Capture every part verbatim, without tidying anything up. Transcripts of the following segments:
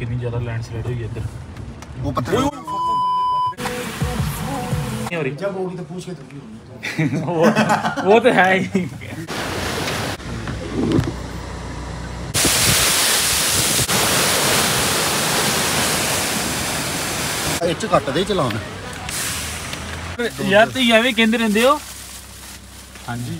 कितनी ज़्यादा लैंडस्लाइड हुई है इधर। वो पत्थर हो रही जब होगी तो पूछ के तो वो वो तो है ही। ਇੱਥੇ ਘੱਟ ਦੇ ਚਲਾਉਣ यार तुम एवं कहते रहते हो। हाँ जी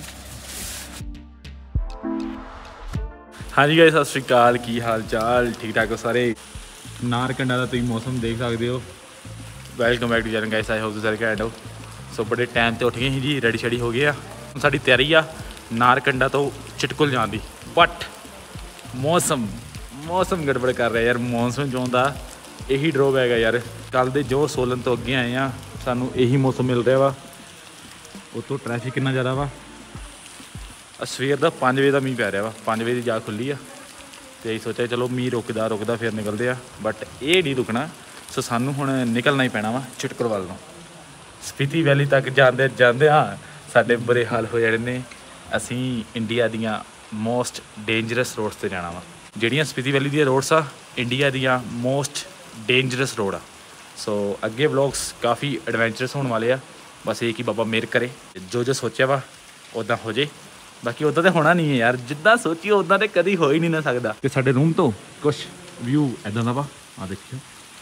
हाँ जी गाइस, सत श्री अकाल, की हाल चाल, ठीक ठाक हो सारे। नारकंडा का तुम मौसम देख सकते हो। Welcome back to channel guys, I hope सारे घैंट हो। सो बड़े टाइम से उठ गए जी, रेडी शेडी हो गए। हम साड़ी तैयारी आ नारकंडा तो चिटकुल जाने की, बट मौसम मौसम गड़बड़ कर रहा है यार। मौसम जो आंदा यही ड्रॉबैक है यार। कल दे जो सोलन तो अगे आए हैं सानू यही मौसम मिल रहा वा। उतो ट्रैफिक कितना ज़्यादा वा। सवेर का पाँच बजे का मीह पै रहा वा, पाँच बजे की जा खुली आ तो यही सोचा चलो मीह रुकदा रुकदा फिर निकलते आ, बट ये नहीं रुकना। सो सानू हुण निकलना ही पैना वा चिटकुल वाल नूं। स्पीति वैली तक जाते जाते हाँ साडे बुरे हाल हो जाने ने। असी इंडिया दियां मोस्ट डेंजरस रोड्स ते जाना वा। जिहड़ियां स्पीति वैली दी रोड्स आ इंडिया दियां मोस्ट डेंजरस रोड आ। सो अगे व्लॉग्स काफ़ी एडवेंचरस होने वाले आ। बस ये कि बाबा मेहर करे, जो जो सोचा वा उदा हो जाए। बाकी उदा तो होना नहीं है यार, जिद्दां सोचिए उदा तो कभी हो ही नहीं ना सकता। तो साडे रूम तो कुछ व्यू इदां दा वा, आ देखियो।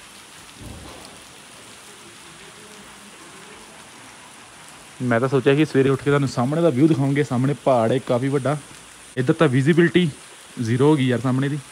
मैं तो सोचा कि सवेरे उठ के तुहानूं सामने का व्यू दिखाऊंगे। सामने पहाड़ है काफ़ी वड्डा, इधर तो विजिबिलिटी जीरो हो गई यार सामने दी।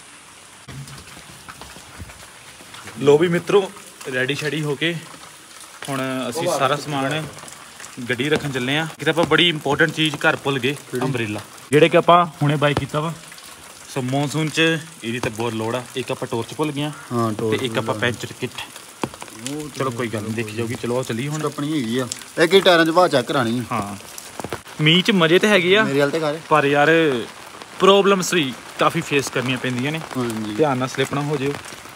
लो भी मित्रों, रेडी शेडी हो के हुण असीं सारा समान गड्डी रखन चले हैं। कि आपां बड़ी इंपोर्टेंट चीज़ घर भुल गए, अंबरेला, जिहड़े कि आपां हुणे बाय कीता वा। सो मॉनसून च इहदी ते बहुत लोड़ आ। एक आपां टॉर्च भुल गए हाँ, ते एक आपां पैंचर किट। चलो कोई गल नहीं, देखी जाऊगी। चलो आओ चलीए हुण। अपनी हैगी आ एक ही टायरां च हवा चेक करानी है। हाँ मींह च मजे ते हैगे आ मेरे हाल ते कर, पर यार प्रॉब्लम्स भी काफ़ी फेस करनियां पैंदियां ने। ध्यान नाल स्लिप ना हो जाओ।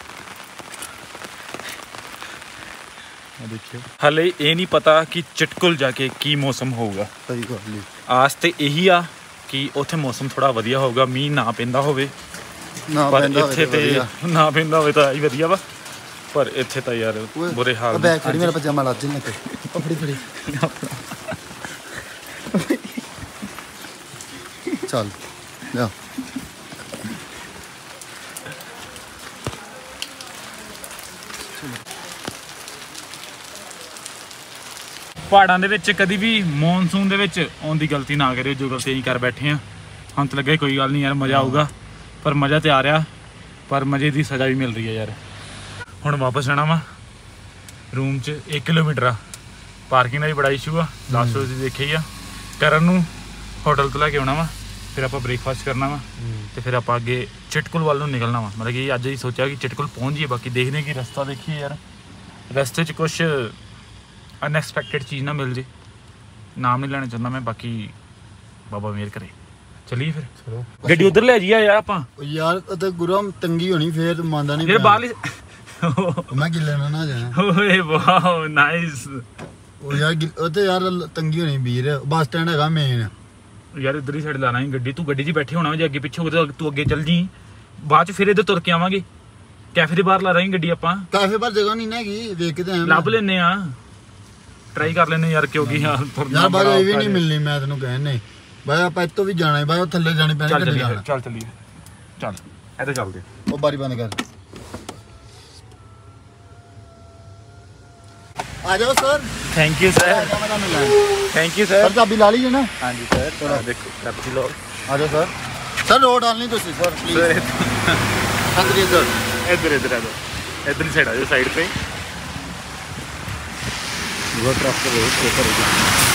देखियो हाले ये नहीं पता कि चिटकुल जाके की मौसम होगा। सही गल नहीं, आस ते यही आ कि उत्थे मौसम थोड़ा वधिया होगा, मीह ना पैंदा होवे। ना पर पैंदा इत्थे ते ना पैंदा होवे तां ही वधिया वा। पर इत्थे तां यार बुरे हाल। बैग फड़ी, मेरा पजामा लग जाने ते फड़ी फड़ी चल जा। पहाड़ों के विच कभी भी मॉनसून दे विच आउण दी गलती ना करियो, जो गलती असीं कर बैठे हैं। हम तो लगे कोई गल नहीं यार, मज़ा आऊगा। पर मज़ा तो आ रहा, पर मज़े की सज़ा भी मिल रही है यार। हुण वापस जाना वा रूम च। एक किलोमीटर आ, पार्किंग का भी बड़ा इशू आ। लास्ट रोज देखे ही आ। करन नूं होटल तो लैके आना वा, फिर आप ब्रेकफास्ट करना वा, तो फिर आप अगे चिटकुल वाल नूं निकलना वा। मतलब कि अज ही सोचा कि चिटकुल पहुँच जाइए। बाकी देखने की रास्ता देखिए यार, रस्ते च कुछ अनएक्सपैक्टेड चीज़ ना मिल जाए। नाम नहीं लेना चाहता मैं, बाकी बाबा मेहर करे। चलिए फिर गड्डी उधर ले जाइए यार। आप यार तो गुरु तंगी होनी, फिर मानदा नहीं फिर बाहर मैं गिले ना ना जाना। ओए वाह नाइस। ओ यार ओ तो यार तंगी होनी वीर, बस स्टैंड हैगा मेन यार। इधर ही साइड लाना ही गड्डी। तू गड्डी 'च बैठे होना, जे अगे पिछे हो तो तू अगे चल जी। बाद च फिर इधर तुर के आवांगे। कैफे दे बाहर ला रही गड्डी। आपां कैफे पर जगह नहीं ना हैगी, देख के लभ लेने आ, ट्राई कर लेने यार। क्योंकि यार यार बाहर ये भी नहीं मिलनी, मैं तेनों कहने भाई आप इत्तों भी जाना है भाई, थल्ले जानी पैनी। चल चलिए चल चलिए चल इधर चलते। ओ बारी बंद कर। आ जाओ sir. Thank you sir, thank you sir. Sir चाबी ला लीजिए ना। हाँ जी सर, थोड़ा देखो चाबी लो। आ जाओ सर। सर रोड डालनी तो सर प्लीज। अंदर इधर इधर इधर आ जाओ, इधर ही साइड आ जाओ, साइड पे। वो ट्रक पे रोड ऊपर हो गया।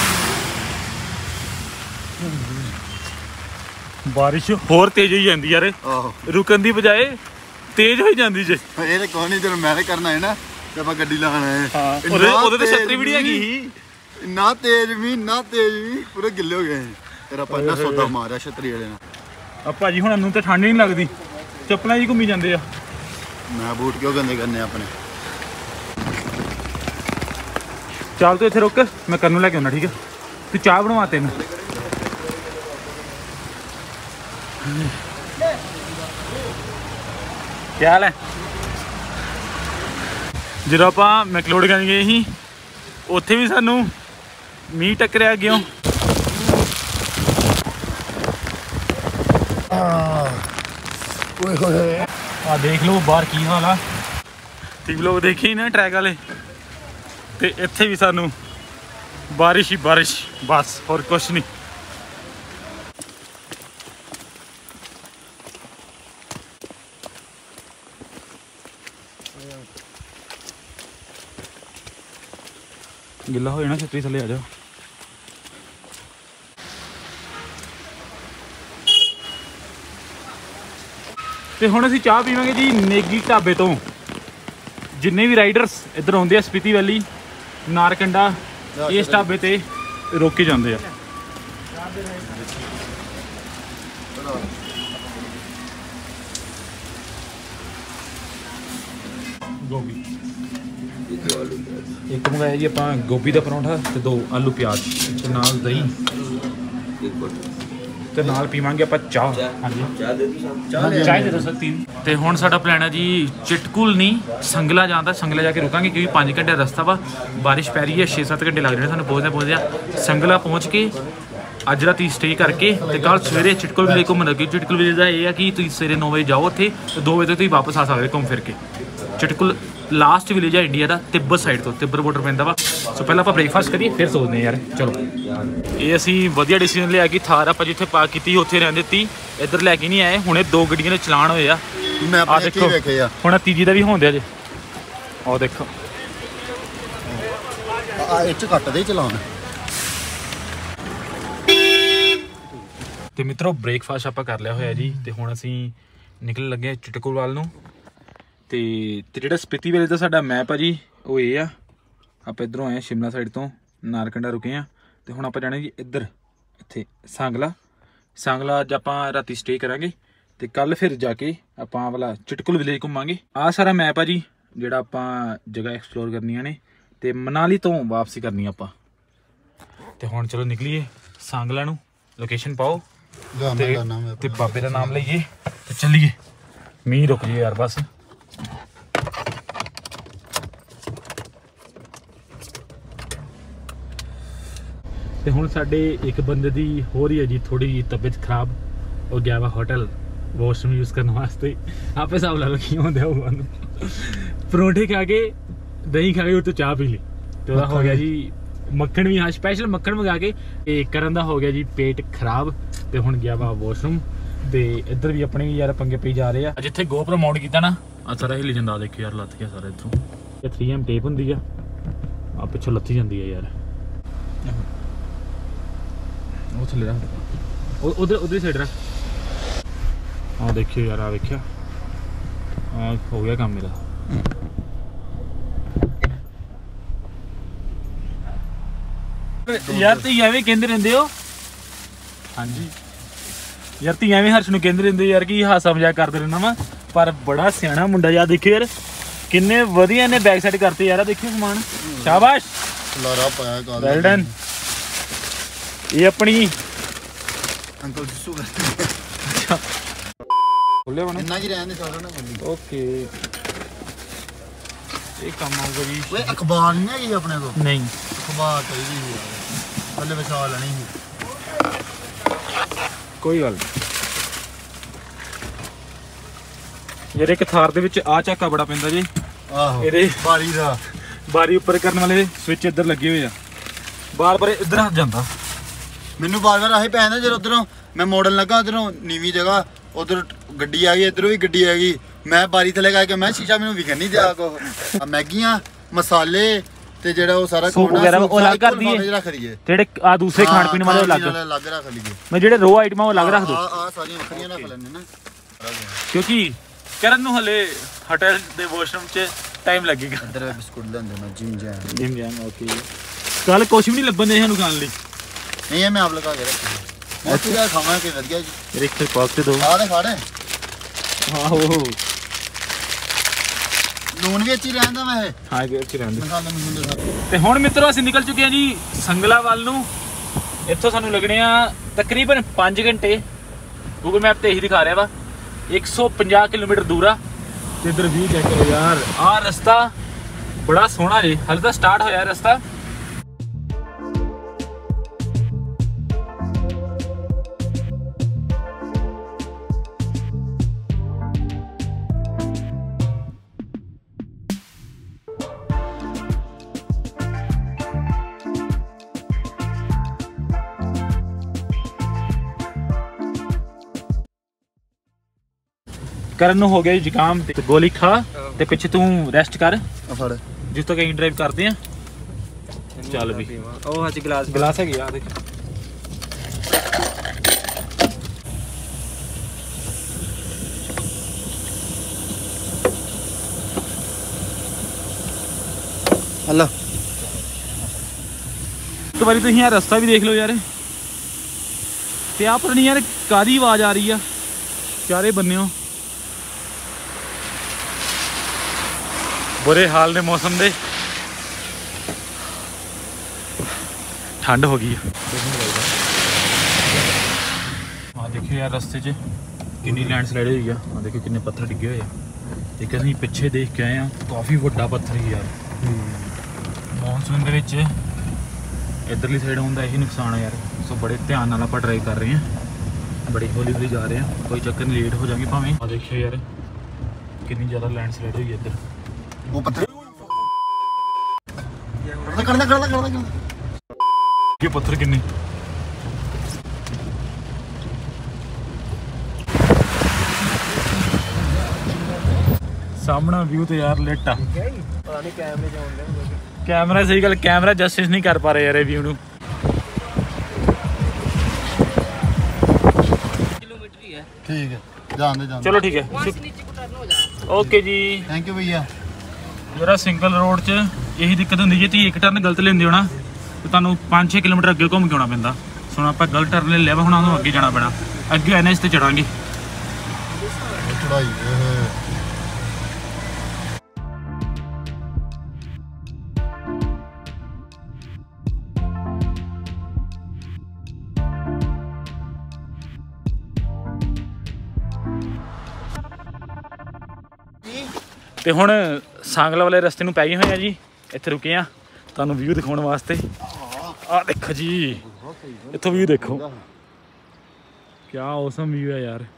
बारिश होर तेज हो जाती यार, रुकन की बजाय तेज हो जाती जे। ये तो कौन नहीं, जब मैं करना है ना जब गड्डी लाना है। हाँ ओदे ते छतरी भी नहीं हैगी, ना तेज भी ना तेज भी पूरे गिले हो गए। तेरा पहला सौदा मारा छतरी वाले ने। अब भाजी हुण नूं ते ठंड नहीं लगती, चप्पलां ही घूमी जाते आ। मैं बूट क्यों गंदे करने अपने। चल तू इत्थे रुक, मैं करनू लैके आउणा। ठीक है तू चाह बनवा तेन। क्या हाल है? ਜਦੋਂ ਆਪਾਂ ਮੈਕਲੋਡਗੰਜ ਗਏ ਸੀ ਉੱਥੇ ਵੀ ਸਾਨੂੰ ਮੀਂਹ ਟੱਕਰਿਆ ਅੱਗਿਓਂ। ਓਏ ਹੋਏ ਆ ਦੇਖ ਲਓ ਬਾਹਰ ਕੀ ਹਾਲ ਆ। ਤੁਸੀਂ ਲੋਕ ਦੇਖੇ ਹੀ ਨਾ ਟਰੈਕ ਵਾਲੇ, ਤੇ ਇੱਥੇ ਵੀ ਸਾਨੂੰ ਬਾਰਿਸ਼ ਹੀ ਬਾਰਿਸ਼, ਬਸ ਹੋਰ ਕੁਛ ਨਹੀਂ। ਗਿੱਲਾ ਹੋ ਜਾਣਾ, ਛੱਤਰੀ ਥੱਲੇ ਆ ਜਾਓ। ਤੇ ਹੁਣ ਅਸੀਂ ਚਾਹ ਪੀਵਾਂਗੇ ਜੀ ਨੇਗੀ ਢਾਬੇ ਤੋਂ। ਜਿੰਨੇ ਵੀ ਰਾਈਡਰਸ ਇੱਧਰ ਆਉਂਦੇ ਆ ਸਪੀਤੀ ਵੈਲੀ, ਨਾਰਕੰਡਾ, ਇਸ ਢਾਬੇ ਤੇ ਰੋਕ ਕੇ ਜਾਂਦੇ ਆ। ਗੋਭੀ ਇੱਕ ਮੰਗਾਇਆ ਜੀ ਆਪਾਂ, ਗੋਭੀ ਦਾ ਪਰੌਂਠਾ ਤੇ ਦੋ ਆਲੂ ਪਿਆਜ਼ ਤੇ ਨਾਲ ਦਹੀਂ ਤੇ ਨਾਲ ਪੀਵਾਂਗੇ ਆਪਾਂ ਚਾਹ। ਹਾਂਜੀ ਚਾਹ ਦੇ ਦੋ ਸਰ ਤਿੰਨ। ਤੇ ਹੁਣ ਸਾਡਾ ਪਲਾਨ ਹੈ ਜੀ ਚਿਟਕੁਲ ਨਹੀਂ ਸੰਗਲਾ ਜਾਣ ਦਾ। ਸੰਗਲਾ ਜਾ ਕੇ ਰੁਕਾਂਗੇ ਕਿਉਂਕਿ ਪੰਜ ਘੰਟੇ ਦਾ ਰਸਤਾ ਵਾ, ਬਾਰਿਸ਼ ਪੈ ਰਹੀ ਹੈ, ਛੇ ਸੱਤ ਘੰਟੇ ਲੱਗ ਜਾਣੇ ਸਾਨੂੰ ਪਹੁੰਚਦੇ ਪਹੁੰਚਦਿਆਂ। ਸੰਗਲਾ ਪਹੁੰਚ ਕੇ ਅੱਜ ਰਾਤੀ ਸਟੇ ਕਰਕੇ ਤੇ ਕੱਲ੍ਹ ਸਵੇਰੇ ਚਿਟਕੁਲ ਵਿਲੇਜ ਘੁੰਮਣ ਲੱਗੇ। ਚਿਟਕੁਲ ਵਿਲੇਜ ਦਾ ਇਹ ਆ ਕਿ ਤੁਸੀਂ ਸਵੇਰੇ ਨੌ ਵਜੇ ਜਾਓ ਉੱਥੇ ਤੇ ਦੋ ਵਜੇ ਤੱਕ ਤੁਸੀਂ ਵਾਪਸ ਆ ਸਕਦੇ ਘੁੰਮ ਫਿਰ ਕੇ। ਚਿਟਕੁਲ ਲਾਸਟ ਵਿਲੇਜ ਆ ਇੰਡੀਆ ਦਾ, ਤਿੱਬਤ ਸਾਈਡ ਤੋਂ, ਤਿੱਬਤ ਬਾਰਡਰ ਪੈਂਦਾ ਵਾ। ਸੋ ਪਹਿਲਾਂ ਆਪਾਂ ਬ੍ਰੇਕਫਾਸਟ ਕਰੀਏ ਫਿਰ ਸੋਚਦੇ ਯਾਰ। ਚਲੋ ਇਹ ਅਸੀਂ ਵਧੀਆ ਡਿਸੀਜਨ ਲਿਆ ਕਿ ਥਾਰ ਆਪਾਂ ਜਿੱਥੇ ਪਾਰਕ ਕੀਤੀ ਉੱਥੇ ਰਹਿਣ ਦਿੱਤੀ, ਇੱਧਰ ਲੈ ਕੇ ਨਹੀਂ ਆਏ। ਹੁਣੇ ਦੋ ਗੱਡੀਆਂ ਦੇ ਚਲਾਨ ਹੋਏ ਆ, ਮੈਂ ਆ ਦੇਖੋ ਵੇਖੇ ਆ। ਹੁਣ ਤੀਜੀ ਦਾ ਵੀ ਹੋਣ ਜੇ, ਆਹ ਦੇਖੋ ਆ ਇਹ ਚ ਕੱਟ ਦੇ ਚਲਾਉਣ। ਤੇ ਮਿੱਤਰੋ ਬ੍ਰੇਕਫਾਸਟ ਆਪਾਂ ਕਰ ਲਿਆ ਹੋਇਆ ਜੀ, ਤੇ ਹੁਣ ਅਸੀਂ ਨਿਕਲਣ ਲੱਗੇ ਚਿਟਕੁਲ ਵੱਲ ਨੂੰ। ਤੇ ਤੇ ਜਿਹੜਾ ਸਪੀਤੀ ਵਿਲੇਜ ਦਾ ਸਾਡਾ ਮੈਪ ਆ ਜੀ ਉਹ ਇਹ ਆ। ਆਪਾਂ ਇੱਧਰੋਂ ਆਏ ਸ਼ਿਮਲਾ ਸਾਈਡ ਤੋਂ, ਨਾਰਕੰਡਾ ਰੁਕੇ ਆ, ਤੇ ਹੁਣ ਆਪਾਂ ਜਾਣਾ ਜੀ ਇੱਧਰ ਇੱਥੇ ਸਾਂਗਲਾ। ਸਾਂਗਲਾ ਅੱਜ ਆਪਾਂ ਰਾਤੀ ਸਟੇ ਕਰਾਂਗੇ ਤੇ ਕੱਲ ਫਿਰ ਜਾ ਕੇ ਆਪਾਂ ਵਾਲਾ ਚਿਟਕੁਲ ਵਿਲੇਜ ਘੁੰਮਾਂਗੇ। ਆਹ ਸਾਰਾ ਮੈਪ ਆ ਜੀ ਜਿਹੜਾ ਆਪਾਂ ਜਗ੍ਹਾ ਐਕਸਪਲੋਰ ਕਰਨੀਆਂ ਨੇ, ਤੇ ਮਨਾਲੀ ਤੋਂ ਵਾਪਸੀ ਕਰਨੀ ਆਪਾਂ। ਤੇ ਹੁਣ ਚਲੋ ਨਿਕਲੀਏ ਸਾਂਗਲਾ ਨੂੰ। ਲੋਕੇਸ਼ਨ ਪਾਓ ਤੇ, ਤੇ ਬਾਬੇ ਦਾ ਨਾਮ ਲਈਏ ਤੇ ਚੱਲੀਏ। ਮੀਂਹ ਰੁਕ ਜੇ ਯਾਰ ਬਸ। ਤੇ ਹੁਣ ਸਾਡੇ ਇੱਕ ਬੰਦੇ ਦੀ ਹੋ ਰਹੀ ਹੈ ਜੀ ਥੋੜੀ ਜਿਹੀ ਤਬੀਅਤ ਖਰਾਬ, ਉਹ ਗਿਆ ਵਾ ਹੋਟਲ ਵਾਸ਼ਰੂਮ ਯੂਜ਼ ਕਰਨ ਵਾਸਤੇ। ਆਪੇ ਹਿਸਾਬ ਲਾ ਲਓ ਕੀ ਹੁੰਦਾ ਹੋਊਗਾ ਉਹਨੂੰ। ਪਰੌਂਠੇ ਖਾ ਕੇ ਦਹੀਂ ਖਾ ਕੇ ਉਹ ਤੋਂ ਚਾਹ ਪੀ ਲਈ ਤੇ ਉਹਦਾ ਹੋ ਗਿਆ ਜੀ ਮੱਖਣ ਵੀ। ਹਾਂ ਸਪੈਸ਼ਲ ਮੱਖਣ ਮੰਗਾ ਕੇ ਇਹ ਕਰਨ ਦਾ ਹੋ ਗਿਆ ਜੀ ਪੇਟ ਖਰਾਬ, ਤੇ ਹੁਣ ਗਿਆ ਵਾ ਵਾਸ਼ਰੂਮ। ਤੇ ਇੱਧਰ ਵੀ ਆਪਣੇ ਵੀ ਯਾਰ ਪੰਗੇ ਪਈ ਜਾ ਰਹੇ ਆ। ਜਿੱਥੇ ਗੋਪਰੋ ਮਾਊਂਟ ਕੀਤਾ ਨਾ ਆ ਸਾਰਾ ਹਿੱਲੀ ਜਾਂਦਾ, ਦੇਖਿਓ ਯਾਰ ਲੱਥ ਗਿਆ ਸਾਰਾ ਇੱਥੋਂ। ਇਹ ਥ੍ਰੀ ਐਮ ਟੇਪ ਹੁੰਦੀ ਆ, ਆ ਪਿੱਛੋਂ ਲੱਥੀ ਜਾਂਦੀ ਆ ਯਾਰ। ਉਹ ਥੱਲੇ ਰੱਖ, ਉਹ ਉਧਰ ਉਧਰ ਸਾਈਡ ਰੱਖ। ਆਹ ਦੇਖਿਓ ਯਾਰ, ਆ ਵੇਖਿਆ ਆ ਹੋ ਗਿਆ ਕੰਮ ਮੇਰਾ। ਯਾਰ ਤੁਸੀਂ ਐਵੇਂ ਕਹਿੰਦੇ ਰਹਿੰਦੇ ਹੋ। ਹਾਂਜੀ ਯਾਰ ਤੁਸੀਂ ਐਵੇਂ ਹਰਸ਼ ਨੂੰ ਕਹਿੰਦੇ ਰਹਿੰਦੇ ਯਾਰ ਕਿ ਹਾਸਾ ਮਜ਼ਾਕ ਕਰਦੇ ਰਹਿਣਾ ਵਾ, ਪਰ ਬੜਾ ਸਿਆਣਾ ਮੁੰਡਾ ਯਾਰ। ਦੇਖਿਓ ਯਾਰ ਕਿੰਨੇ ਵਧੀਆ ਨੇ ਬੈਕ ਸਾਈਡ ਕਰਤੇ ਯਾਰ। ਦੇਖਿਓ ਸਮਾਨ, ਸ਼ਾਬਾਸ਼, ਲਾਰਾ ਪਾਇਆ ਕਰ ਵੈਲ ਡਨ। ਇਹ ਆਪਣੀ ਅੰਕਲ ਜਿਸੂ ਖੋਲੇ ਬਣਾ ਇੰਨਾ ਕੀ ਰਹਿਣ ਦੇ ਸਾਰਾ ਨਾ ਬੰਦੀ। ਓਕੇ ਇਹ ਕੰਮ ਆਊਗਾ ਜੀ। ਓਏ ਅਖਬਾਰ ਨਹੀਂ ਹੈਗੀ ਆਪਣੇ ਕੋਲ? ਨਹੀਂ ਅਖਬਾਰ ਚਾਹੀਦੀ ਸੀ ਯਾਰ, ਪਹਿਲੇ ਵਿਛਾ ਲੈਣੀ ਸੀ। ਕੋਈ ਗੱਲ ਯਾਰ। ਇੱਕ ਥਾਰ ਦੇ ਵਿੱਚ ਆ ਝਾਕਾ ਬੜਾ ਪੈਂਦਾ ਜੀ। ਆਹੋ ਇਹਦੇ ਬਾਰੀ ਦਾ ਬਾਰੀ ਉੱਪਰ ਕਰਨ ਵਾਲੇ ਸਵਿਚ ਇੱਧਰ ਲੱਗੇ ਹੋਏ ਆ, ਬਾਰ ਬਾਰ ਇੱਧਰ ਹੱਥ ਜਾਂਦਾ। ਮੈਨੂੰ ਬਾਰ ਬਾਰ ਆਹੀ ਪੈਂਦਾ ਜਦੋਂ ਉਧਰੋਂ ਮੈਂ ਮੋੜਨ ਲੱਗਾ, ਉਧਰੋਂ ਨੀਵੀਂ ਜਗ੍ਹਾ, ਉਧਰ ਗੱਡੀ ਆ ਗਈ, ਇੱਧਰੋਂ ਵੀ ਗੱਡੀ ਆ ਗਈ। ਮੈਂ ਬਾਰੀ ਥੱਲੇ ਕਰਕੇ ਮੈਂ ਸ਼ੀਸ਼ਾ ਮੈਨੂੰ ਵਿਖਣ ਨਹੀਂ ਦਿਆ। ਕੋ ਮੈਗੀਆਂ ਮਸਾਲੇ ਤੇ ਜਿਹੜਾ ਉਹ ਸਾਰਾ ਸੂਪ ਵਗੈਰਾ ਉਹ ਅਲੱਗ ਕਰ ਦਈਏ, ਰੱਖ ਦਈਏ। ਜਿਹੜੇ ਆ ਦੂਸਰੇ ਖਾਣ ਪੀਣ ਵਾਲੇ ਅਲੱਗ ਅਲੱਗ ਰੱਖ ਲਈਏ। ਮੈਂ ਜਿਹੜੇ ਰੋ ਆਈਟਮਾਂ ਉਹ ਅਲੱਗ ਰੱਖ ਦੋ। ਆ ਸਾਰੀਆਂ ਵੱਖਰੀਆਂ ਰੱਖ ਲੈਣੇ ਨਾ, ਕਿਉਂਕਿ ਕਰਨ ਨੂੰ ਹਲੇ ਹੋਟਲ ਦੇ ਵਾਸ਼ਰੂਮ 'ਚ ਟਾਈਮ ਲੱਗੇਗਾ। ਇੱਧਰ ਬਿਸਕੁਟ ਲੈਂਦੇ ਮੈਂ Jim Jam Jim Jam okay. ਕੱਲ ਕੁਛ ਵੀ ਨਹੀਂ ਲੱਭਣ ਦੇ ਸਾਨੂੰ ਖਾਣ ਲਈ। ਨਹੀਂ ਇਹ ਮੈਂ ਆਪ ਲਗਾ ਕੇ ਰੱਖੀ। ਮੈਂ ਕਿਹਾ ਖਾਵਾਂ ਕਿ ਵਧੀਆ ਜੀ। ਇੱਕ ਤੇ ਪਾਕ ਤੇ ਦੋ ਆ ਦੇ ਖਾੜੇ। ਆਹੋ ਲੂਣ ਵੀ ਅੱਛੀ ਰਹਿੰਦਾ ਮੈਂ ਇਹ। ਹਾਂ ਇਹ ਅੱਛੀ ਰਹਿੰਦੀ। ਮਸਾਲੇ ਮਸੂਲੇ ਸਾਰੇ। ਤੇ ਹੁਣ ਮਿੱਤਰੋ ਅਸੀਂ ਨਿਕਲ ਚੁੱਕੇ ਹਾਂ ਜੀ ਸੰਗਲਾ ਵੱਲ ਨੂੰ। ਇੱਥੋਂ ਸਾਨੂੰ ਲੱਗਣੇ ਆ ਤਕਰੀਬਨ ਪੰਜ ਘੰਟੇ। ਗੂਗਲ ਮੈਪ ਤੇ ਇਹੀ ਦਿਖਾ ਰਿਹਾ ਵਾ ਇੱਕ ਸੌ ਪੰਜਾਹ ਕਿਲੋਮੀਟਰ ਦੂਰ ਆ। ਤੇ ਇੱਧਰ ਵੀ ਚੈੱਕ ਕਰੋ ਯਾਰ, ਆਹ ਰਸਤਾ बड़ा सोहना जी हाले तो स्टार्ट होया रस्ता। ਕਰਨ ਨੂੰ ਹੋ ਗਿਆ ਜੀ ਜ਼ੁਕਾਮ ਤੇ ਗੋਲੀ ਖਾ ਤੇ ਪਿੱਛੇ ਤੂੰ ਰੈਸਟ ਕਰ ਫੜ ਜਿਸ ਤੋਂ ਕਹੀਂ ਡਰਾਈਵ ਕਰਦੇ ਆ। ਚੱਲ ਵੀ ਉਹ ਅੱਜ ਗਲਾਸ ਗਲਾਸ ਹੈਗੀ ਆ ਦੇਖ। ਹਲੋ ਇੱਕ ਵਾਰੀ ਤੁਸੀਂ ਯਾਰ ਰਸਤਾ ਵੀ ਦੇਖ ਲਓ ਯਾਰ ਤੇ ਆ ਪਰ ਨਹੀਂ ਯਾਰ ਕਾਦੀ ਆਵਾਜ਼ ਆ ਰਹੀ ਆ ਚਾਰੇ ਬੰਨਿਓ। बुरे हाल ने मौसम दे ठंड हो गई है। हाँ देखियो यार रस्ते च कितनी लैंडस्लाइड हुई है। हाँ देखियो कितने पत्थर डिगे हुए हैं। एक असीं पिछे देख के आए हैं काफ़ी वड्डा पत्थर ही यार। मॉनसून दे विच इधरली साइड होंदा यही नुकसान है यार। सो बड़े ध्यान नाल आपां ड्राइव कर रहे हैं, बड़ी हौली हौली जा रहे हैं, कोई चक्कर नहीं, लेट हो जाएंगे भावें। हाँ देखियो यार कितनी ज़्यादा लैंडस्लाइड हुई है इधर। वो पत्थर करना करना करना करना ये पत्थर किन्ने सामना व्यू तो यार लेटा कैमरा सही गल कैमरा जस्टिस नहीं कर पा रहे यार व्यू नू। ठीक है जान दे जान। चलो ठीक है ओके जी थैंक यू भैया। जरा सिंगल रोड च यही दिक्कत होंदी जे ती एक टर्न गलत लेंदे हो ना तो तुहानू पाँच छे किलोमीटर अगे घूम के आना पैंदा। सुन आपां गलत टर्न ले लिया वा, हुण आनू अगे जाना पैना, अगे एन एच ते चढ़ांगे। चढ़ाई ਤੇ ਹੁਣ सांगला वाले रस्ते ਨੂੰ ਪੈ ਗਏ ਹੋਏ ਆ ਜੀ। ਇੱਥੇ ਰੁਕੇ ਆ ਤੁਹਾਨੂੰ ਵਿਊ ਦਿਖਾਉਣ ਵਾਸਤੇ। ਆ ਦੇਖੋ ਜੀ ਇੱਥੋਂ ਵਿਊ ਦੇਖੋ ਕੀ ਔਸਮ ਵਿਊ ਹੈ ਯਾਰ।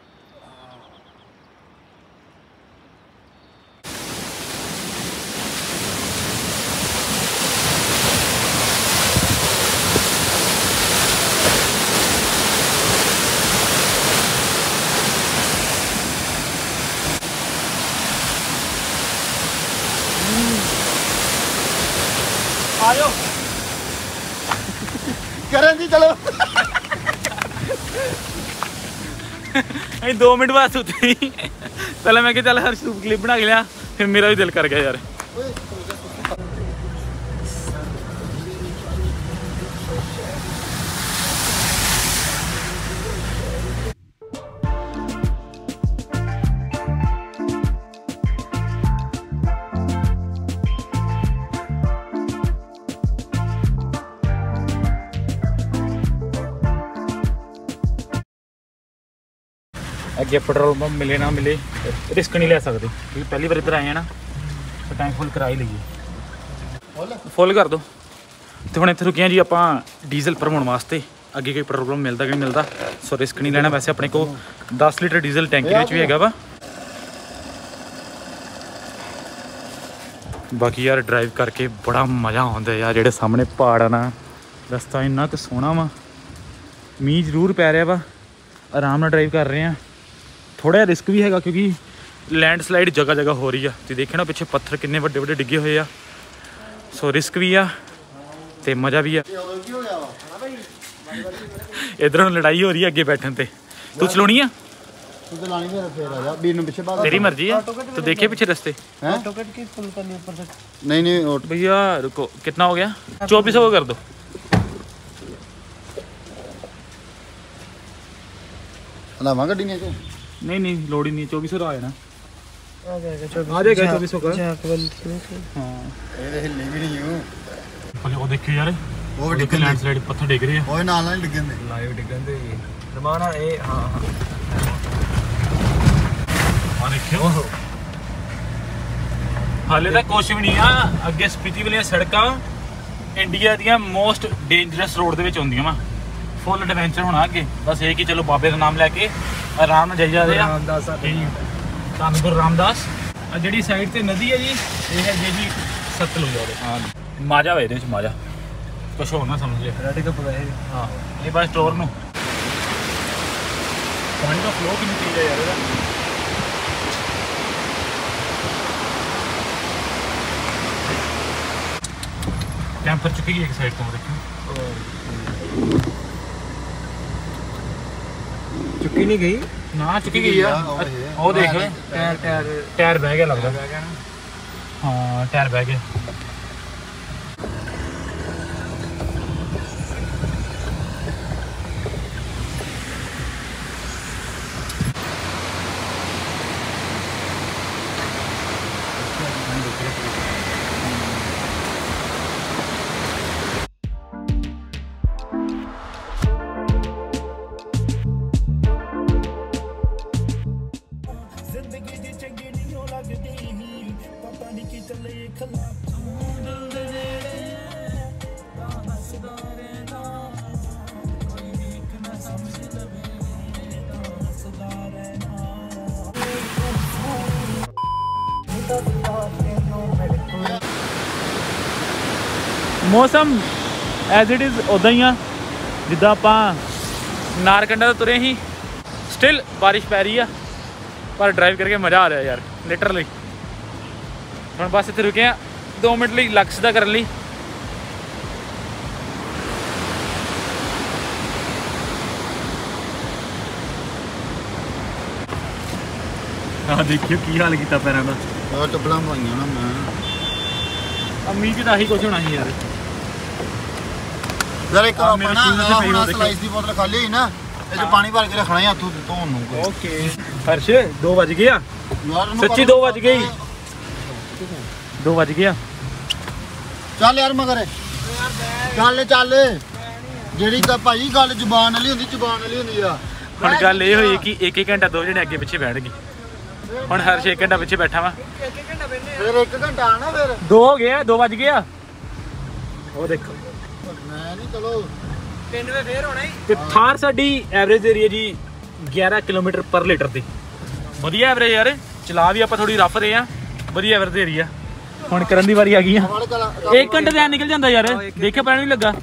आयो करण जी चलो दो मिनट बाद सुते ही पहले मैं चल हर सूप क्लिप बना के लिया, फिर मेरा भी दिल कर गया यार। अगे पेट्रोल पंप मिले ना मिले रिस्क नहीं ले सकते क्योंकि पहली बार इधर आए हैं ना तो टैंक फुल करा ही लीजिए। फुल कर दो तो हम इतने रुके हैं जी आप डीजल भरवाने वास्ते। अगे कोई पेट्रोल पंप मिलता कि नहीं मिलता, सो रिस्क नहीं लेना। वैसे अपने को दस लीटर डीजल टैंकी में भी है वा। बाकी यार ड्राइव करके बड़ा मज़ा आता है यार। जेडे सामने पहाड़ आ ना, रस्ता इन्ना क सोहना वा। मींह जरूर पै रहा वा, आराम नाल ड्राइव कर रहे हैं। थोड़ा रिस्क भी है क्योंकि लैंडस्लाइड जगह जगह हो रही है। तो देखिए ना पिछे पत्थर कितने बड़े बड़े डिगे हुए आ। सो रिस्क भी आ ते मज़ा भी आ। इधर लड़ाई हो रही है अगे बैठने ते। तू चलानी है तेरी मर्जी है। तो देखिए पीछे रस्ते नहीं नहीं भैया रुको कितना हो गया? चौबीस सौ कर दो। गड्डी नहीं नहीं लोड़ ही नहीं, चौबीस सौ है ना आ जाएगा चौबीस सौ का। वो देखियो यार वो डिगन लैंडस्लाइड पत्थर डिग रहे हैं। ओए नाल नाल डिगन दे लाइव डिगन दे रमाना ए हां हां और देखियो ਹਾਲੇ ਤਾਂ ਕੁਛ ਵੀ ਨਹੀਂ ਆ। ਅੱਗੇ ਸਪੀਤੀ ਵਾਲੀਆਂ ਸੜਕਾਂ ਇੰਡੀਆ ਦੀਆਂ ਮੋਸਟ ਡੇਂਜਰਸ ਰੋਡ ਦੇ ਵਿੱਚ ਹੁੰਦੀਆਂ ਵਾ। ਫੁੱਲ ਐਡਵੈਂਚਰ ਹੋਣਾ ਅੱਗੇ। ਬਸ ਇਹ ਕਿ ਚਲੋ ਬਾਬੇ ਦਾ ਨਾਮ ਲੈ ਕੇ ਆਰਾਮ ਨਾਲ ਜਾਈ ਜਾਂਦੇ ਆ। ਧੰਨ ਗੁਰੂ ਰਾਮਦਾਸ। ਆ ਜਿਹੜੀ ਸਾਈਡ ਤੇ ਨਦੀ ਹੈ ਜੀ ਇਹ ਹੈ ਜੀ ਸਤਲੁਜ। ਹਾਂ ਮਾਜਾ ਵੇ ਇਹਦੇ ਵਿੱਚ ਮਾਜਾ ਕੁਛ ਹੋਰ ਨਾ ਸਮਝ ਲਿਆ। ਰੈਡੀ ਕੱਪ ਦਾ ਇਹ ਹਾਂ ਇਹ ਬਸ ਸਟੋਰ ਨੂੰ ਪਾਣੀ ਦਾ ਫਲੋ ਕਿੰਨੀ ਤੇਜ਼ ਹੈ ਯਾਰ ਇਹਦਾ। ਟੈਂਪਰ ਚੁੱਕੀ ਗਈ ਇੱਕ ਸਾਈਡ ਤੋਂ ਦੇਖੋ। ਚੁੱਕੀ ਨਹੀਂ ਗਈ ਨਾ ਚੁੱਕੀ ਗਈ ਆ। ਉਹ ਦੇਖ ਟਾਇਰ ਟਾਇਰ ਟਾਇਰ ਬਹਿ ਗਿਆ ਲੱਗਦਾ। ਹਾਂ ਟਾਇਰ ਬਹਿ ਗਿਆ। ਮੌਸਮ ਐਜ਼ ਇਟ ਇਜ਼ ਉਦਾਂ ਹੀ ਆ ਜਿੱਦਾਂ ਆਪਾਂ ਨਾਰਕੰਡਾ ਤੋਂ ਤੁਰੇ ਸੀ। ਸਟਿਲ ਬਾਰਿਸ਼ ਪੈ ਰਹੀ ਆ ਪਰ ਡਰਾਈਵ ਕਰਕੇ ਮਜ਼ਾ ਆ ਰਿਹਾ ਯਾਰ ਲਿਟਰਲੀ। ਹੁਣ ਬਸ ਇੱਥੇ ਰੁਕੇ ਆ ਦੋ ਮਿੰਟ ਲਈ ਲੱਕ ਸਿੱਧਾ ਕਰਨ ਲਈ। ਆਹ ਦੇਖਿਓ ਕੀ ਹਾਲ ਕੀਤਾ ਪੈਰਾਂ ਦਾ। ਆ ਟੱਬਲਾਂ ਪਾਈਆਂ ਨਾ ਮੈਂ ਉਮੀਦ ਤਾਂ ਆਹੀ ਕੁਝ ਹੋਣਾ ਸੀ ਯਾਰ। ਯਾਰ ਇੱਕ ਆਪਣਾ ਸਲਾਈਸ ਦੀ ਬੋਤਲ ਖਾਲੀ ਹੋਈ ਨਾ ਇਹ ਚ ਪਾਣੀ ਭਰ ਕੇ ਰੱਖਣਾ ਹੈ ਹੱਥ ਧੋਣ ਨੂੰ। ਓਕੇ ਹਰਸ਼ ਦੋ ਵੱਜ ਗਏ ਆ ਯਾਰ ਸੱਚੀ ਦੋ ਵੱਜ ਗਏ ਦੋ ਵੱਜ ਗਏ ਆ। ਚੱਲ ਯਾਰ ਮਗਰ ਚੱਲ ਚੱਲ ਜਿਹੜੀ ਤਾਂ ਭਾਈ ਗੱਲ ਜ਼ੁਬਾਨ ਵਾਲੀ ਹੁੰਦੀ ਜ਼ੁਬਾਨ ਵਾਲੀ ਹੁੰਦੀ ਆ। ਹੁਣ ਗੱਲ ਇਹ ਹੋਈ ਕਿ ਇੱਕ ਇੱਕ ਘੰਟਾ ਦੋ ਜਣੇ ਅੱਗੇ ਪਿੱਛੇ ਬੈਠ ਗਏ। ਹੁਣ ਹਰਸ਼ ਇੱਕ ਘੰਟਾ ਪਿੱਛੇ ਬੈਠਾ ਵਾ। ਫਿਰ ਇੱਕ ਘੰਟਾ ਆਣਾ ਫਿਰ ਦੋ ਹੋ ਗਏ ਆ ਦੋ ਵੱਜ ਗਏ ਆ। ਉਹ ਦੇਖੋ ਮੈਂ ਨਹੀਂ ਚਲੋ ਤਿੰਨ ਵੇ ਫੇਰ ਹੋਣਾ ਹੀ। ਤੇ ਥਾਰ ਸਾਡੀ ਐਵਰੇਜ ਏਰੀਆ ਜੀ ਗਿਆਰਾਂ ਕਿਲੋਮੀਟਰ ਪਰ ਲੀਟਰ ਤੇ ਵਧੀਆ ਐਵਰੇਜ ਯਾਰ। ਚਲਾ ਵੀ ਆਪਾਂ ਥੋੜੀ ਰਫ ਰਹੇ ਆ ਵਧੀਆ ਐਵਰੇਜ ਏਰੀਆ। ਹੁਣ ਕਰਨ ਦੀ ਵਾਰੀ ਆ ਗਈ ਆ। ਇੱਕ ਘੰਟੇ ਦਾ ਨਿਕਲ ਜਾਂਦਾ ਯਾਰ ਦੇਖਿਆ ਪੈਣ ਨਹੀਂ ਲੱਗਾ।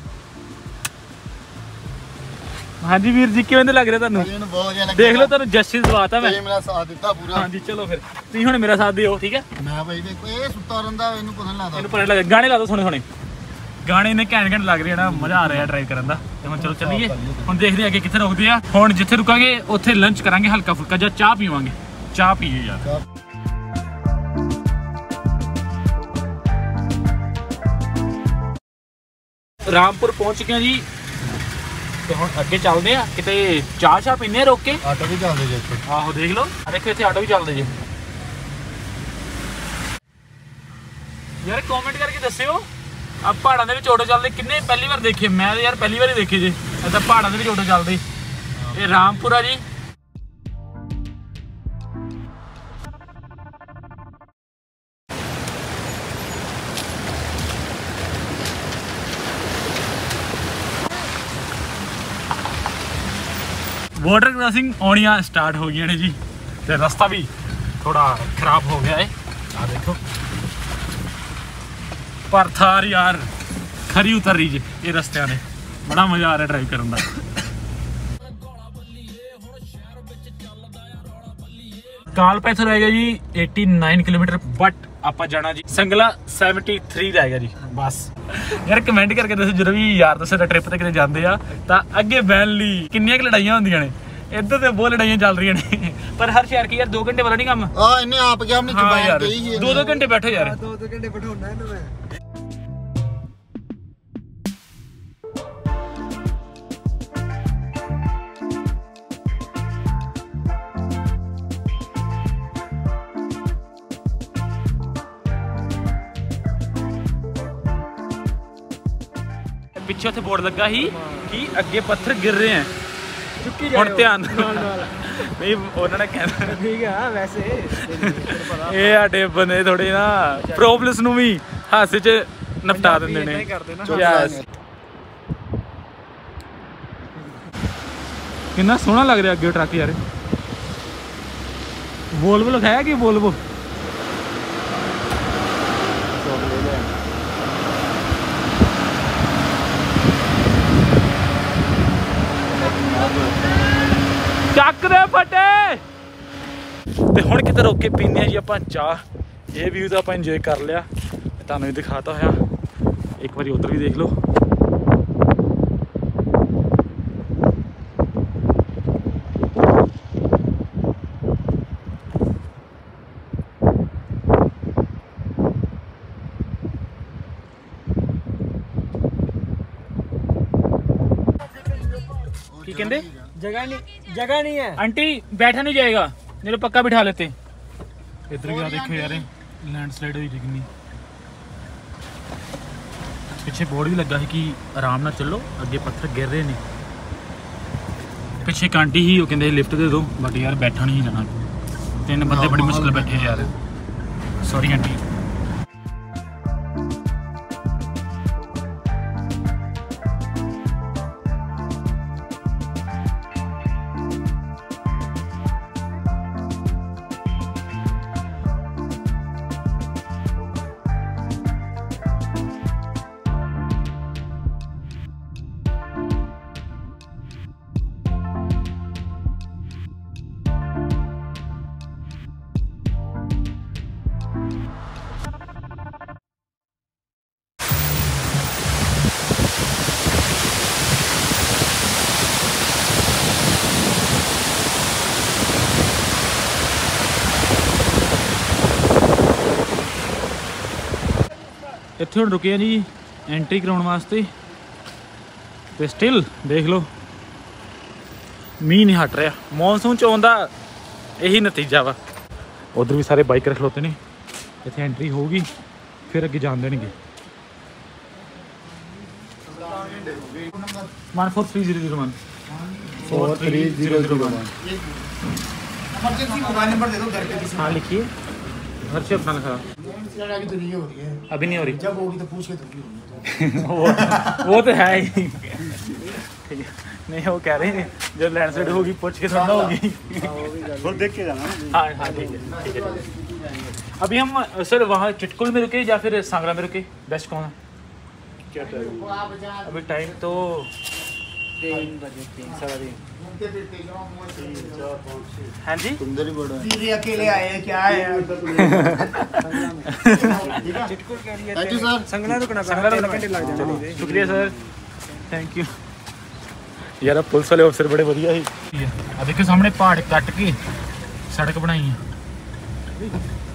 ਹਾਂਜੀ ਵੀਰ ਜੀ ਕਿਵੇਂ ਦੇ ਲੱਗ ਰਿਹਾ ਤੁਹਾਨੂੰ? ਬਹੁਤ ਵਧੀਆ ਲੱਗਿਆ। ਦੇਖ ਲਓ ਤੁਹਾਨੂੰ ਜਸਟਿਸ ਦਵਾਤਾ ਮੈਂ। ਤੁਸੀਂ ਮੇਰਾ ਸਾਥ ਦਿੱਤਾ ਪੂਰਾ। ਹਾਂਜੀ ਚਲੋ ਫਿਰ ਤੁਸੀਂ ਹੁਣ ਮੇਰਾ ਸਾਥ ਦਿਓ ਠੀਕ ਹੈ। ਮੈਂ ਭਾਈ ਦੇਖੋ ਇਹ ਸੁੱਤਾ ਰਹਿੰਦਾ ਇਹਨੂੰ ਪਤਾ ਨਹੀਂ ਲੱਗਦਾ। ਇਹਨੂੰ ਪਤਾ ਲੱਗਾ ਗਾਣੇ ਲਾ ਦੋ ਸੋਹਣੇ ਸੋਹਣੇ ਗਾਣੇ ਨੇ ਘੈਂਟ ਘੈਂਟ ਲੱਗ ਰਿਹਾ ਨਾ ਮਜ਼ਾ ਆ ਰਿਹਾ ਡਰਾਈਵ ਕਰਨ ਦਾ। ਤੇ ਹੁਣ ਚਲੋ ਚੱਲੀਏ ਹੁਣ ਦੇਖਦੇ ਆ ਅੱਗੇ ਕਿੱਥੇ ਰੁਕਦੇ ਆ। ਹੁਣ ਜਿੱਥੇ ਰੁਕਾਂਗੇ ਉੱਥੇ ਲੰਚ ਕਰਾਂਗੇ ਹਲਕਾ ਫੁਲਕਾ ਜਾਂ ਚਾਹ ਪੀਵਾਂਗੇ। ਚਾਹ ਪੀਏ ਯਾਰ। ਰਾਮਪੁਰ ਪਹੁੰਚ ਗਏ ਜੀ ਤੇ ਹੁਣ ਅੱਗੇ ਚੱਲਦੇ ਆ ਕਿਤੇ ਚਾਹ ਚਾਹ ਪੀਨੇ ਆ ਰੋਕ ਕੇ। ਆਟੋ ਵੀ ਚੱਲਦੇ ਜੇ ਇੱਥੇ। ਆਹੋ ਦੇਖ ਲਓ ਆ ਦੇਖੋ ਇੱਥੇ ਆਟੋ ਵੀ ਚੱਲਦੇ ਜੇ। ਯਾਰ ਕਮੈਂਟ ਕਰਕੇ ਦੱਸਿਓ ਆ ਪਹਾੜਾਂ ਦੇ ਵਿੱਚ ਆਟੋ ਚੱਲਦੇ ਕਿੰਨੇ ਪਹਿਲੀ ਵਾਰ ਦੇਖੇ। ਮੈਂ ਤਾਂ ਯਾਰ ਪਹਿਲੀ ਵਾਰ ਹੀ ਦੇਖੇ ਜੇ ਇੱਦਾਂ ਪਹਾੜਾਂ ਦੇ ਵਿੱਚ ਆਟੋ ਚੱਲਦੇ। ਇਹ ਰਾਮਪੁਰ ਆ ਜੀ। ਵਾਟਰ ਕ੍ਰਾਸਿੰਗ ਆਉਣੀਆਂ ਸਟਾਰਟ ਹੋ ਗਈਆਂ ਨੇ ਜੀ ਤੇ ਰਸਤਾ ਵੀ ਥੋੜਾ ਖਰਾਬ ਹੋ ਗਿਆ ਹੈ ਆ ਦੇਖੋ। ਪਰ ਥਾਰ ਯਾਰ ਖਰੀ ਉਤਰ ਰਹੀ ਜੀ ਇਹ ਰਸਤਿਆਂ ਨੇ। ਬੜਾ ਮਜ਼ਾ ਆ ਰਿਹਾ ਡਰਾਈਵ ਕਰਨ ਦਾ। ਕਾਲਪਾ ਇੱਥੋਂ ਰਹਿ ਗਿਆ ਜੀ ਨੜਿਨਵੇਂ ਕਿਲੋਮੀਟਰ ਬਟ ਆਪਾਂ ਜਾਣਾ ਜੀ ਸੰਗਲਾ ਤਿਹੱਤਰ ਰਹਿ ਗਿਆ ਜੀ ਬਸ। ਯਾਰ ਕਮੈਂਟ ਕਰਕੇ ਦੱਸੋ ਜਦੋਂ ਵੀ ਯਾਰ ਦੋਸਤ ਦਾ ਟ੍ਰਿਪ ਤੇ ਕਿਤੇ ਜਾਂਦੇ ਆ ਤਾਂ ਅੱਗੇ ਬਹਿਣ ਲਈ ਕਿੰਨੀਆਂ ਕੁ ਲੜਾਈਆਂ ਹੁੰਦੀਆਂ ਨੇ। ਇੱਧਰ ਤੇ ਬਹੁਤ ਲੜਾਈਆਂ ਚੱਲ ਰਹੀਆਂ ਨੇ ਪਰ ਹਰ ਸ਼ਹਿਰ ਕੀ ਯਾਰ ਦੋ ਘੰਟੇ ਵਾਲਾ ਨਹੀਂ ਕੰਮ। ਆ ਇਹਨੇ ਆਪ ਕਿਹਾ ਆਪਣੀ ਜ਼ੁਬਾਨ ਕਹੀ ਸੀ। ਦੋ ਦੋ ਘੰਟੇ ਬੈਠੋ ਯਾਰ। ਦੋ ਦੋ ਘੰਟੇ ਬਿਠਾਉਣਾ ਇਹਨੂੰ ਮੈਂ। ਪਿੱਛੇ ਉੱਥੇ ਬੋਰਡ ਲੱਗਾ ਸੀ ਕਿ ਅੱਗੇ ਪੱਥਰ ਗਿਰ ਰਹੇ ਆ। ਹੁਣ ਧਿਆਨ ਨਹੀਂ ਉਹਨਾਂ ਨੇ ਕਹਿੰਦਾ ਠੀਕ ਆ ਵੈਸੇ ਇਹ ਸਾਡੇ ਬੰਦੇ ਥੋੜੇ ਨਾ ਪ੍ਰੋਬਲਮਸ ਨੂੰ ਵੀ ਹਾਸੇ 'ਚ ਨਿਪਟਾ ਦਿੰਦੇ ਨੇ। ਯੈਸ ਕਿੰਨਾ ਸੋਹਣਾ ਲੱਗ ਰਿਹਾ ਅੱਗੇ ਟਰੱਕ ਯਾਰ। ਵੋਲਵੋ ਲਿਖਾਇਆ ਕਿ ਵੋਲਵੋ ਚੱਕ ਦੇ ਫਟੇ। ਤੇ ਹੁਣ ਕਿਤੇ ਰੋਕ ਕੇ ਪੀਂਦੇ ਆ ਜੀ ਆਪਾਂ ਚਾਹ। ਇਹ ਵਿਊ ਤਾਂ ਆਪਾਂ ਇੰਜੋਏ ਕਰ ਲਿਆ, ਤੁਹਾਨੂੰ ਵੀ ਦਿਖਾਤਾ ਹੋਇਆ। ਇੱਕ ਵਾਰੀ ਉਧਰ ਵੀ ਦੇਖ ਲਓ। ਕੀ ਕਹਿੰਦੇ? जगह नहीं जगह नहीं है आंटी बैठा नहीं जाएगा, मेरे पक्का बिठा लेते। इधर भी देखो यार लैंडस्लाइड हुई कितनी। पिछे बोर्ड भी लगा है कि आराम ना चलो, अगे पत्थर गिर रहे ने। पिछे एक आंटी ही वो कहते लिफ्ट दे दो, बट यार बैठा नहीं जाना। तीन बंदे बड़ी मुश्किल बैठे यार। Sorry aunty. ਇੱਥੇ ਹੁਣ ਰੁਕੇ ਆ ਜੀ ਐਂਟਰੀ ਕਰਾਉਣ ਵਾਸਤੇ ਤੇ ਸਟਿਲ ਦੇਖ ਲਓ ਮੀਂਹ ਨਹੀਂ ਹਟ ਰਿਹਾ। ਮੌਨਸੂਨ ਚ ਆਉਂਦਾ ਇਹੀ ਨਤੀਜਾ ਵਾ। ਉਧਰ ਵੀ ਸਾਰੇ ਬਾਈਕਰ ਖਲੋਤੇ ਨੇ। ਇੱਥੇ ਐਂਟਰੀ ਹੋਊਗੀ ਫਿਰ ਅੱਗੇ ਜਾਣ ਦੇਣਗੇ। One four three zero zero one four three zero zero one emergency mobile number दे दो घर पे किसी। हाँ लिखिए। घर से अपना लिखा अभी तो नहीं हो रही है, अभी नहीं हो रही। जब होगी तो पूछ के दूंगी। वो वो तो है ही। नहीं वो कह रहे हैं जब लैंडस्लाइड होगी पूछ के थोड़ा होगी। खुद देख के जाना। हाँ हाँ ठीक है ठीक है। अभी हम सर वहाँ चिटकुल में रुके या फिर सांगरा में रुके, बेस्ट कौन है? क्या टाइम? अभी टाइम तो तीन बजे तीन साढ़े तीन। हाँ जी सुंदर ही बड़ा है। दीदी अकेले आए हैं क्या है? चिटकुल के लिए थैंक यू सर। संगला रुकना संगला तीन रुकना। घंटे लग जाएंगे। शुक्रिया सर, थैंक यू। यार पुलिस वाले अफसर बड़े वधिया ही। आ देखो सामने पहाड़ कट के सड़क बनाई है।